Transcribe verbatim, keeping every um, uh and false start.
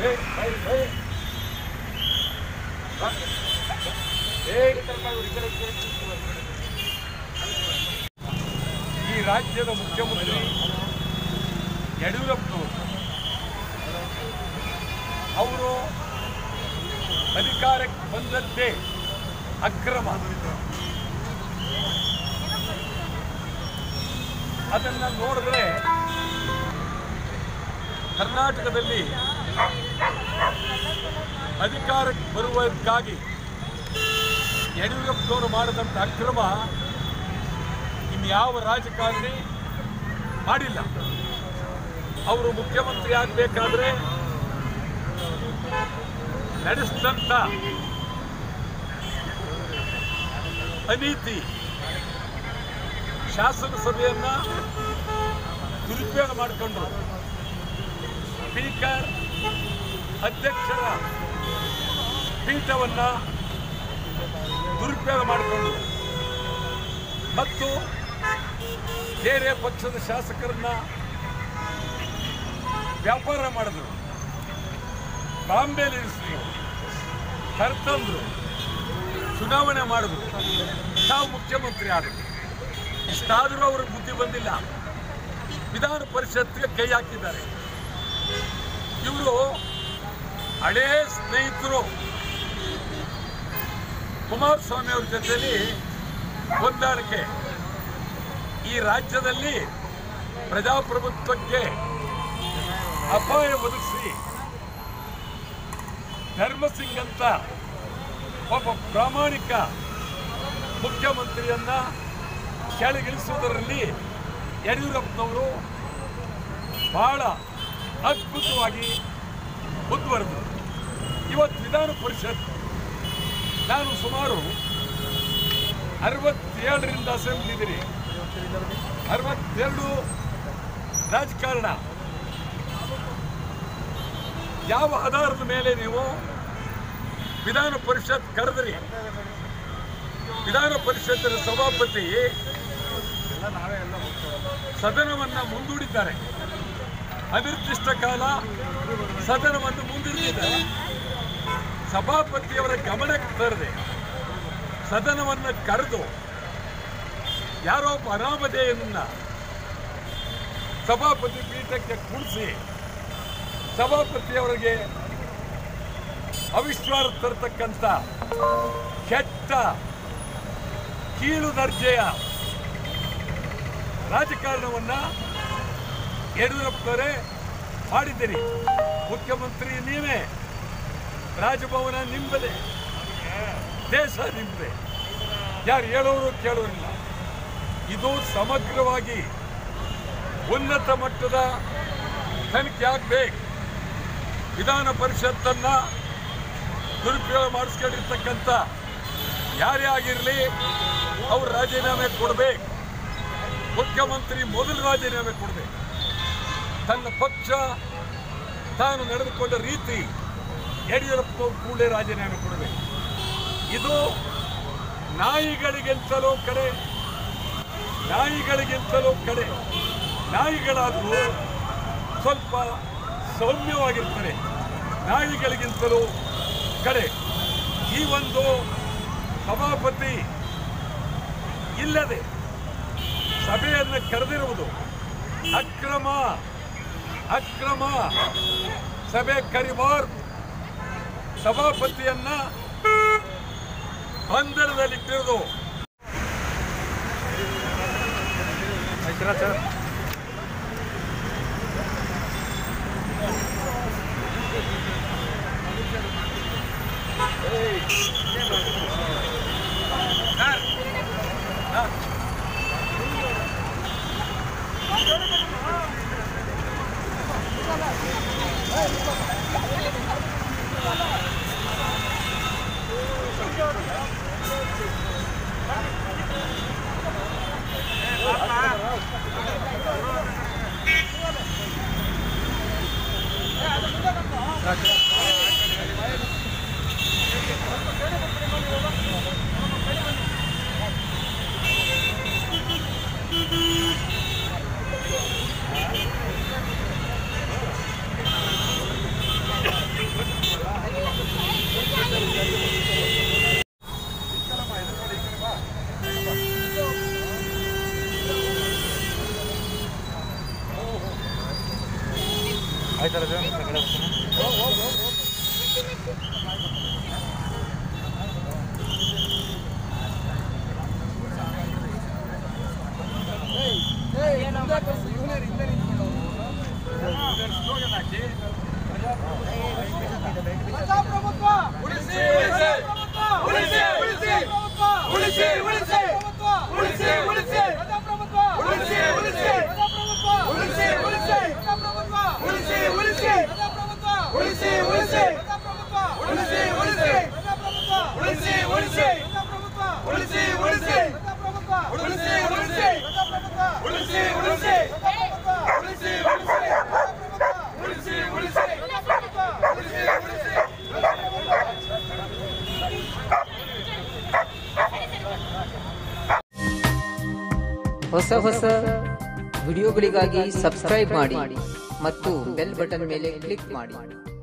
ಈ ರಾಜ್ಯದ ಮುಖ್ಯಮಂತ್ರಿ ಯಡಿಯೂರಪ್ಪನವರು ಅವರು ಅಧಿಕಾರಕ್ಕೆ ಬಂದದ್ದೇ ಅಕ್ರಮ. ಅದನ್ನು ನೋಡಿದ್ರೆ ಕರ್ನಾಟಕದಲ್ಲಿ ಅಧಿಕಾರಕ್ಕೆ ಬರುವುದಕ್ಕಾಗಿ ಯಡಿಯೂರಪ್ಪನವರು ಮಾಡಿದಂಥ ಅಕ್ರಮ ಇನ್ಯಾವ ರಾಜಕಾರಣಿ ಮಾಡಿಲ್ಲ. ಅವರು ಮುಖ್ಯಮಂತ್ರಿ ಆಗಬೇಕಾದ್ರೆ ನಡೆಸಿದಂಥ ಅನೀತಿ, ಶಾಸನಸಭೆಯನ್ನ ದುರುಪಯೋಗ ಮಾಡಿಕೊಂಡ್ರು, ಸ್ಪೀಕರ್ ಅಧ್ಯಕ್ಷರ ಪೀಠವನ್ನ ದುರುಪಯೋಗ ಮಾಡಿಕೊಂಡ್ರು ಮತ್ತು ಬೇರೆ ಪಕ್ಷದ ಶಾಸಕರನ್ನ ವ್ಯಾಪಾರ ಮಾಡಿದ್ರು, ಬಾಂಬೆಲಿ ಇರಿಸಿದ್ರು, ಕರ್ತಂದ್ರು, ಚುನಾವಣೆ ಮಾಡಿದ್ರು, ತಾವು ಮುಖ್ಯಮಂತ್ರಿ ಆದರು. ಇಷ್ಟಾದರೂ ಅವ್ರಿಗೆ ಬುದ್ಧಿ ಬಂದಿಲ್ಲ. ವಿಧಾನ ಪರಿಷತ್ಗೆ ಕೈ ಹಾಕಿದ್ದಾರೆ. ಇವರು ಹಳೇ ಸ್ನೇಹಿತರು ಕುಮಾರಸ್ವಾಮಿ ಅವ್ರ ಜೊತೆಲಿ ಹೊಂದಾಣಿಕೆ. ಈ ರಾಜ್ಯದಲ್ಲಿ ಪ್ರಜಾಪ್ರಭುತ್ವಕ್ಕೆ ಅಪಾಯ ಒದಗಿಸಿ ಧರ್ಮಸಿಂಗ್ ಅಂತ ಒಬ್ಬ ಪ್ರಾಮಾಣಿಕ ಮುಖ್ಯಮಂತ್ರಿಯನ್ನ ಕೆಳಗಿಳಿಸುವುದರಲ್ಲಿ ಯಡಿಯೂರಪ್ಪನವರು ಬಹಳ ಅದ್ಭುತವಾಗಿ ಮುಂದುವರೆದರು. ಇವತ್ತು ವಿಧಾನ ಪರಿಷತ್ ನಾನು ಸುಮಾರು ಅರವತ್ತೇಳರಿಂದ ಅಸೆಂಬ್ಲಿ ಇದ್ದೀರಿ, ಅರವತ್ತೆರಡು ರಾಜಕಾರಣ. ಯಾವ ಆಧಾರದ ಮೇಲೆ ನೀವು ವಿಧಾನ ಪರಿಷತ್ ಕರೆದ್ರಿ? ವಿಧಾನ ಪರಿಷತ್ತಿನ ಸಭಾಪತಿ ಸದನವನ್ನು ಮುಂದೂಡಿದ್ದಾರೆ, ಅನಿರ್ದಿಷ್ಟ ಕಾಲ ಸದನವನ್ನು ಮುಂದೂಡಿದ್ದಾರೆ. ಸಭಾಪತಿಯವರ ಗಮನಕ್ಕೆ ತರದೆ ಸದನವನ್ನು ಕರೆದು ಯಾರೋ ಒಬ್ಬ ಅನಾಮಧೇಯನನ್ನ ಸಭಾಪತಿ ಪೀಠಕ್ಕೆ ಕುಳಿಸಿ ಸಭಾಪತಿಯವರಿಗೆ ಅವಿಶ್ವಾಸ ತರತಕ್ಕಂಥ ಕೆಟ್ಟ ಕೀಳು ದರ್ಜೆಯ ರಾಜಕಾರಣವನ್ನ ಯಡಿಯೂರಪ್ಪನವರೇ ಮಾಡಿದ್ದೀರಿ. ಮುಖ್ಯಮಂತ್ರಿ ನೀವೇ, ರಾಜಭವನ ನಿಮ್ಮದೇ, ದೇಶ ನಿಮ್ಮದೇ, ಯಾರು ಹೇಳೋರು ಕೇಳೋರಿಲ್ಲ. ಇದು ಸಮಗ್ರವಾಗಿ ಉನ್ನತ ಮಟ್ಟದ ತನಿಖೆ ಆಗಬೇಕು. ವಿಧಾನ ಪರಿಷತ್ತನ್ನ ದುರುಪಯೋಗ ಮಾಡಿಸ್ಕೊಂಡಿರ್ತಕ್ಕಂಥ ಯಾರೇ ಆಗಿರಲಿ ಅವ್ರು ರಾಜೀನಾಮೆ ಕೊಡಬೇಕು. ಮುಖ್ಯಮಂತ್ರಿ ಮೊದಲು ರಾಜೀನಾಮೆ ಕೊಡಬೇಕು. ತನ್ನ ಪಕ್ಷ ತಾನು ನಡೆದುಕೊಂಡ ರೀತಿ ಯಡಿಯೂರಪ್ಪನವರು ಕೂಡಲೇ ರಾಜೀನಾಮೆ ಕೊಡಬೇಕು. ಇದು ನಾಯಿಗಳಿಗಿಂತಲೂ ಕಡೆ ನಾಯಿಗಳಿಗಿಂತಲೂ ಕಡೆ ನಾಯಿಗಳಾದರೂ ಸ್ವಲ್ಪ ಸೌಮ್ಯವಾಗಿರ್ತಾರೆ, ನಾಯಿಗಳಿಗಿಂತಲೂ ಕಡೆ. ಈ ಒಂದು ಸಭಾಪತಿ ಇಲ್ಲದೆ ಸಭೆಯನ್ನು ಕರೆದಿರುವುದು ಅಕ್ರಮ. ಅಕ್ರಮ ಸಭೆ ಕರಿಬಾರ್ದು. ಸಭಾಪತಿಯನ್ನ ಬಂಧನದಲ್ಲಿಟ್ಟಿರುವುದು. ಹೊಸ ಹೊಸ ವಿಡಿಯೋಗಳಿಗಾಗಿ ಸಬ್ಸ್ಕ್ರೈಬ್ ಮಾಡಿ ಮತ್ತು ಬೆಲ್ ಬಟನ್ ಮೇಲೆ ಕ್ಲಿಕ್ ಮಾಡಿ.